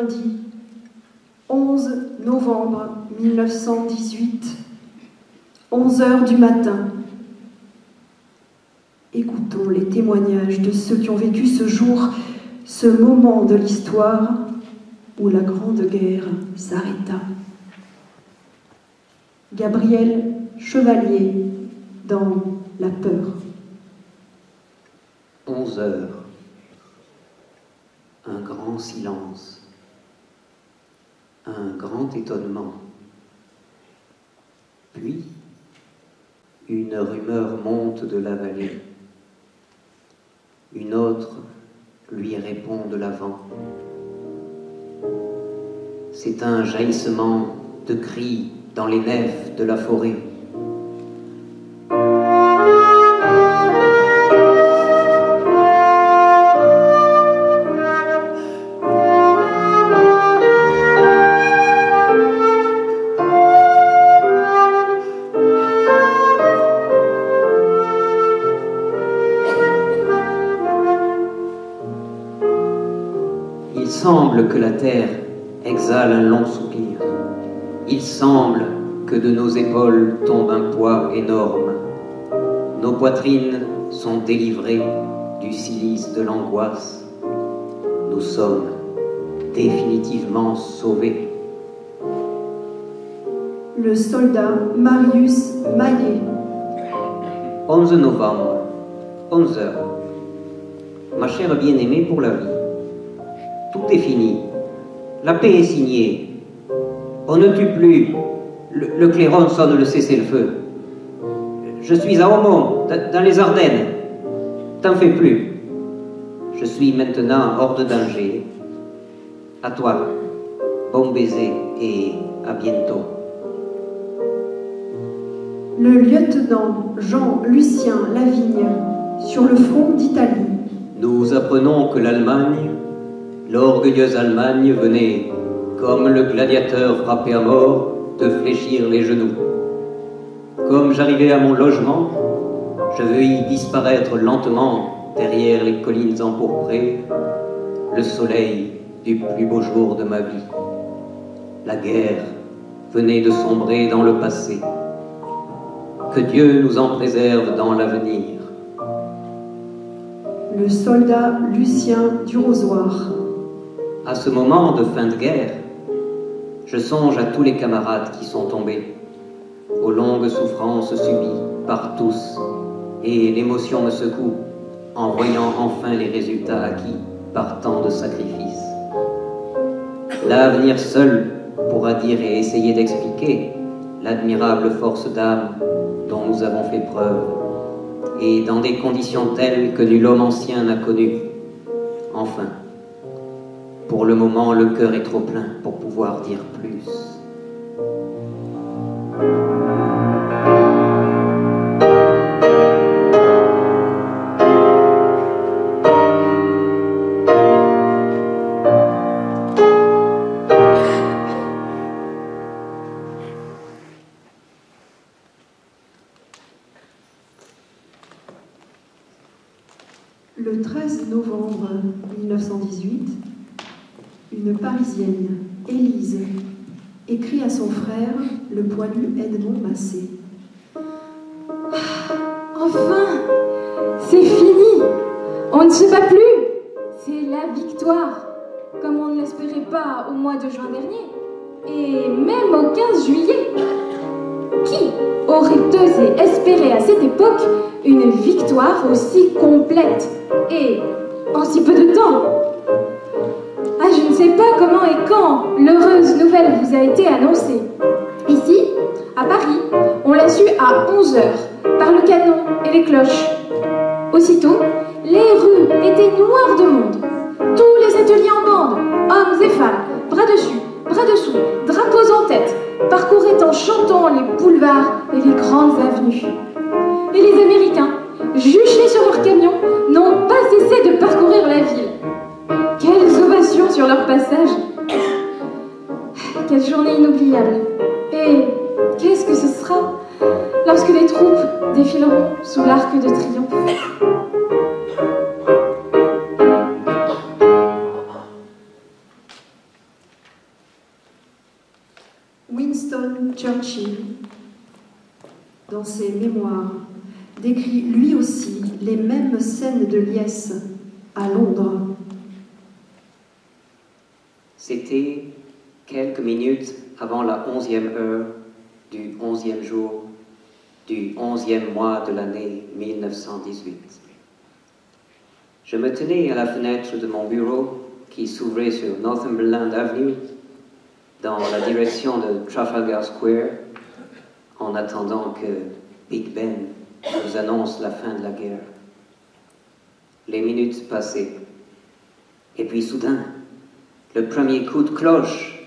lundi 11 novembre 1918, 11 heures du matin. Écoutons les témoignages de ceux qui ont vécu ce jour, ce moment de l'histoire où la Grande Guerre s'arrêta. Gabriel Chevalier dans La peur. 11 heures. Un grand silence. Un grand étonnement. Puis, une rumeur monte de la vallée. Une autre lui répond de l'avant. C'est un jaillissement de cris dans les nefs de la forêt. Il semble que la terre exhale un long soupir. Il semble que de nos épaules tombe un poids énorme. Nos poitrines sont délivrées du silice de l'angoisse. Nous sommes définitivement sauvés. Le soldat Marius Maillet. 11 novembre, 11 heures. Ma chère bien-aimée pour la vie. Tout est fini. La paix est signée. On ne tue plus. Le clairon sonne le cessez-le-feu. Je suis à Aumont, dans les Ardennes. T'en fais plus. Je suis maintenant hors de danger. À toi. Bon baiser et à bientôt. Le lieutenant Jean-Lucien Lavigne sur le front d'Italie. Nous apprenons que l'Allemagne, l'orgueilleuse Allemagne, venait, comme le gladiateur frappé à mort, de fléchir les genoux. Comme j'arrivais à mon logement, je veuillis disparaître lentement derrière les collines empourprées, le soleil du plus beau jour de ma vie. La guerre venait de sombrer dans le passé. Que Dieu nous en préserve dans l'avenir. Le soldat Lucien Durozoir. À ce moment de fin de guerre, je songe à tous les camarades qui sont tombés, aux longues souffrances subies par tous, et l'émotion me secoue en voyant enfin les résultats acquis par tant de sacrifices. L'avenir seul pourra dire et essayer d'expliquer l'admirable force d'âme dont nous avons fait preuve, et dans des conditions telles que nul homme ancien n'a connues. Enfin, pour le moment, le cœur est trop plein pour pouvoir dire plus. Le 13 novembre 1918, une Parisienne, Élise, écrit à son frère, le poilu Edmond Massé. Enfin, c'est fini. On ne se bat plus. C'est la victoire, comme on ne l'espérait pas au mois de juin dernier, et même au 15 juillet. Qui aurait osé espérer à cette époque une victoire aussi complète et en si peu de temps? Ah, je ne sais pas comment et quand l'heureuse nouvelle vous a été annoncée. Ici, à Paris, on l'a su à 11 heures, par le canon et les cloches. Aussitôt, les rues étaient noires de monde. Tous les ateliers en bande, hommes et femmes, bras dessus, bras dessous, drapeaux en tête, parcouraient en chantant les boulevards et les grandes avenues. Et les Américains, juchés sur leurs camions, n'ont pas cessé de parcourir la ville. Quelles ovations sur leur passage! Quelle journée inoubliable! Et qu'est-ce que ce sera lorsque les troupes défileront sous l'arc de triomphe? Churchill, dans ses mémoires, décrit lui aussi les mêmes scènes de liesse à Londres. C'était quelques minutes avant la 11e heure du 11e jour du 11e mois de l'année 1918. Je me tenais à la fenêtre de mon bureau qui s'ouvrait sur Northumberland Avenue dans la direction de Trafalgar Square en attendant que Big Ben nous annonce la fin de la guerre. Les minutes passaient et puis soudain, le premier coup de cloche.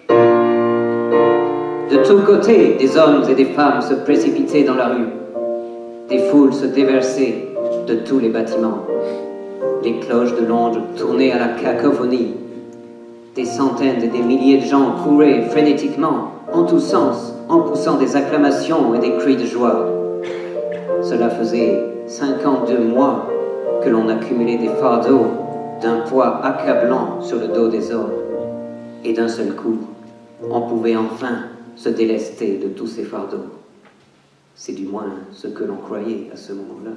De tous côtés, des hommes et des femmes se précipitaient dans la rue. Des foules se déversaient de tous les bâtiments. Les cloches de Londres tournaient à la cacophonie. Des centaines et des milliers de gens couraient frénétiquement, en tous sens, en poussant des acclamations et des cris de joie. Cela faisait 52 mois que l'on accumulait des fardeaux d'un poids accablant sur le dos des hommes. Et d'un seul coup, on pouvait enfin se délester de tous ces fardeaux. C'est du moins ce que l'on croyait à ce moment-là.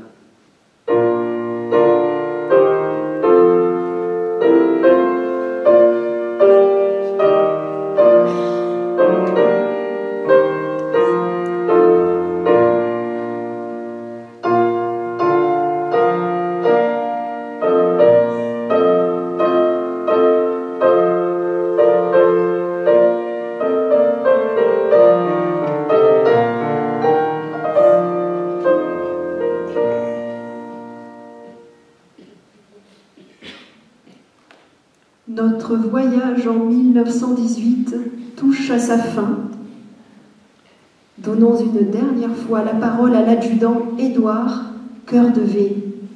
Notre voyage en 1918 touche à sa fin. Donnons une dernière fois la parole à l'adjudant Édouard Cœur de V.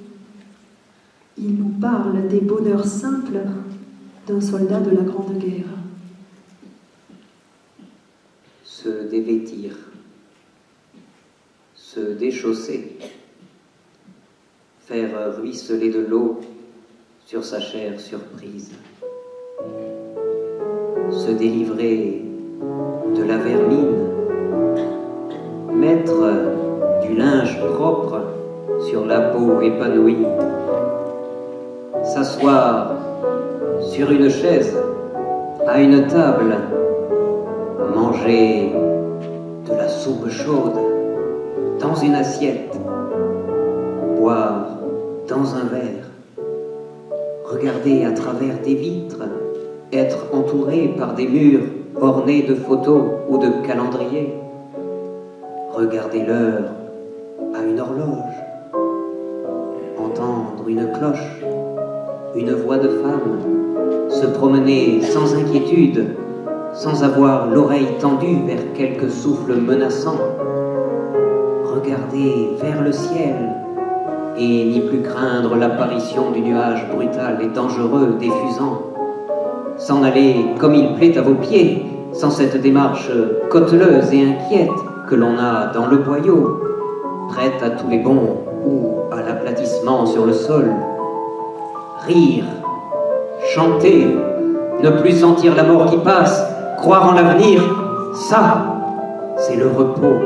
Il nous parle des bonheurs simples d'un soldat de la Grande Guerre. Se dévêtir, se déchausser, faire ruisseler de l'eau sur sa chair surprise, se délivrer de la vermine, mettre du linge propre sur la peau épanouie, s'asseoir sur une chaise, à une table, manger de la soupe chaude dans une assiette, boire dans un verre, regarder à travers des vitres, être entouré par des murs ornés de photos ou de calendriers, regarder l'heure à une horloge, entendre une cloche, une voix de femme, se promener sans inquiétude, sans avoir l'oreille tendue vers quelque souffle menaçant, regarder vers le ciel et n'y plus craindre l'apparition du nuage brutal et dangereux diffusant, s'en aller comme il plaît à vos pieds, sans cette démarche cauteleuse et inquiète que l'on a dans le boyau, prête à tous les bonds ou à l'aplatissement sur le sol, rire, chanter, ne plus sentir la mort qui passe, croire en l'avenir, ça, c'est le repos.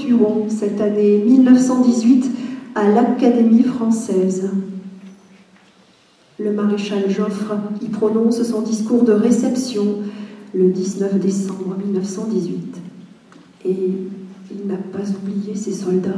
Huon cette année 1918 à l'Académie française. Le maréchal Joffre y prononce son discours de réception le 19 décembre 1918. Et il n'a pas oublié ses soldats.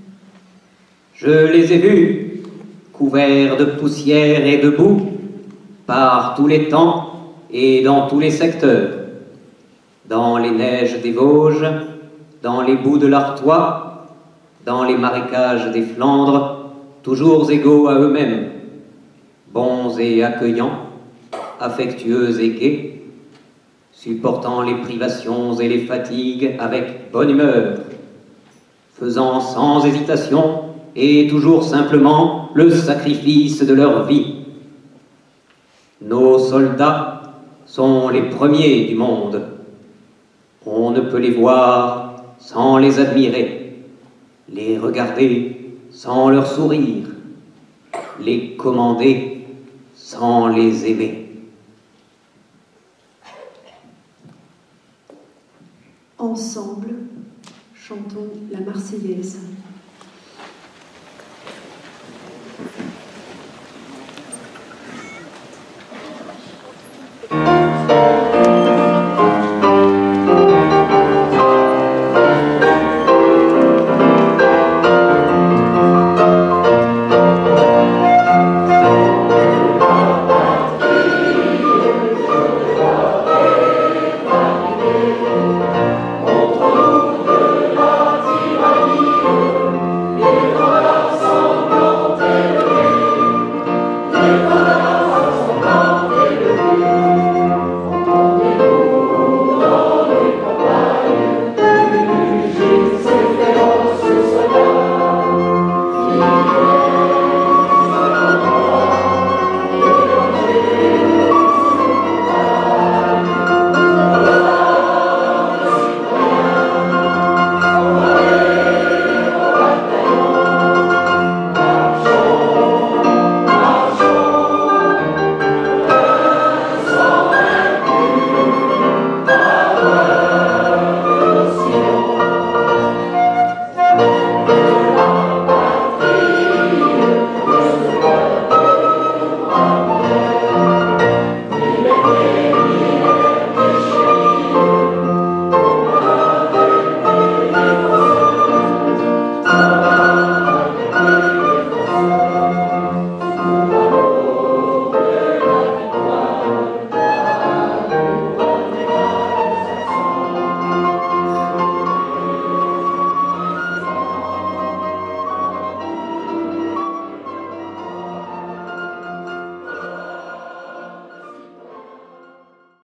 Je les ai vus, couverts de poussière et de boue, par tous les temps et dans tous les secteurs, dans les neiges des Vosges, dans les boues de l'Artois, dans les marécages des Flandres, toujours égaux à eux-mêmes, bons et accueillants, affectueux et gais, supportant les privations et les fatigues avec bonne humeur, faisant sans hésitation et toujours simplement le sacrifice de leur vie. Nos soldats sont les premiers du monde. On ne peut les voir sans les admirer, les regarder sans leur sourire, les commander sans les aimer. Ensemble, chantons la Marseillaise.